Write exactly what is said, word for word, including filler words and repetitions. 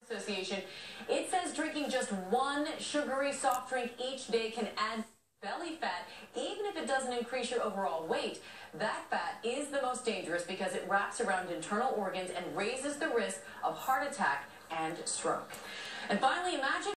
Association. It says drinking just one sugary soft drink each day can add belly fat, even if it doesn't increase your overall weight. That fat is the most dangerous because it wraps around internal organs and raises the risk of heart attack and stroke. And finally, imagine